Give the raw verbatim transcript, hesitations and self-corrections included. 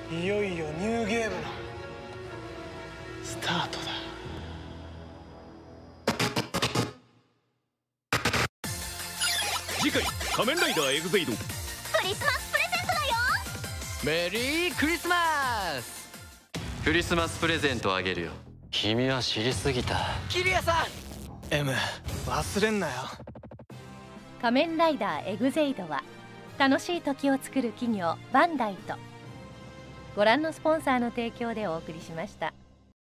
いよいよニューゲームのスタートだ。 次回仮面ライダーエグゼイドクリスマスプレゼントだよ。 メリークリスマス。 クリスマスプレゼントあげるよ。君は知りすぎた。 キリアさん。 M 忘れんなよ。 仮面ライダーエグゼイドは楽しい時を作る企業バンダイとご覧のスポンサーの提供でお送りしました。